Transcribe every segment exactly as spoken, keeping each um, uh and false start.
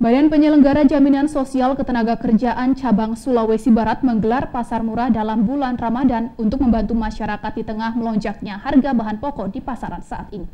Badan Penyelenggara Jaminan Sosial Ketenagakerjaan Cabang Sulawesi Barat menggelar pasar murah dalam bulan Ramadan untuk membantu masyarakat di tengah melonjaknya harga bahan pokok di pasaran saat ini.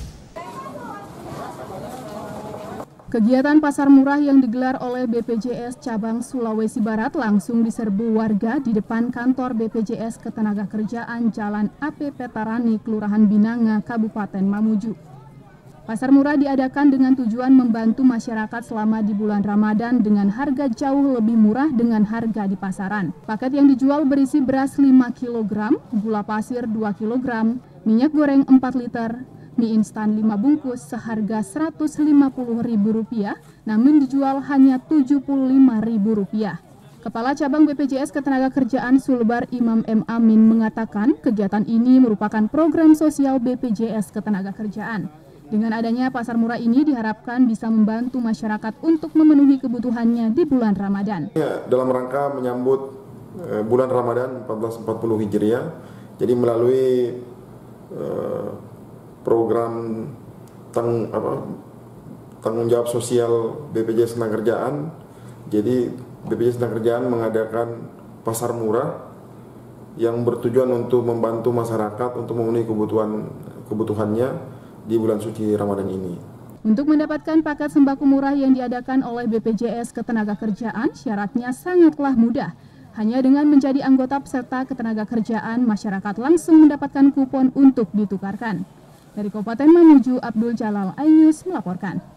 Kegiatan pasar murah yang digelar oleh B P J S Cabang Sulawesi Barat langsung diserbu warga di depan kantor B P J S Ketenagakerjaan Jalan A P Petarani, Kelurahan Binanga, Kabupaten Mamuju. Pasar murah diadakan dengan tujuan membantu masyarakat selama di bulan Ramadan dengan harga jauh lebih murah dengan harga di pasaran. Paket yang dijual berisi beras lima kilogram, gula pasir dua kilogram, minyak goreng empat liter, mie instan lima bungkus seharga seratus lima puluh ribu rupiah, namun dijual hanya tujuh puluh lima ribu rupiah. Kepala Cabang B P J S Ketenagakerjaan Sulbar Imam M. Amin mengatakan kegiatan ini merupakan program sosial B P J S Ketenagakerjaan. Dengan adanya pasar murah ini diharapkan bisa membantu masyarakat untuk memenuhi kebutuhannya di bulan Ramadan. Ya, dalam rangka menyambut eh, bulan Ramadan seribu empat ratus empat puluh Hijriah, jadi melalui eh, program tang, apa, tanggung jawab sosial B P J S Ketenagakerjaan, jadi B P J S Ketenagakerjaan mengadakan pasar murah yang bertujuan untuk membantu masyarakat untuk memenuhi kebutuhan kebutuhannya di bulan suci Ramadan ini. Untuk mendapatkan paket sembako murah yang diadakan oleh B P J S Ketenagakerjaan, syaratnya sangatlah mudah. Hanya dengan menjadi anggota peserta ketenagakerjaan, masyarakat langsung mendapatkan kupon untuk ditukarkan. Dari Kabupaten Mamuju, Abdul Jalal iNews melaporkan.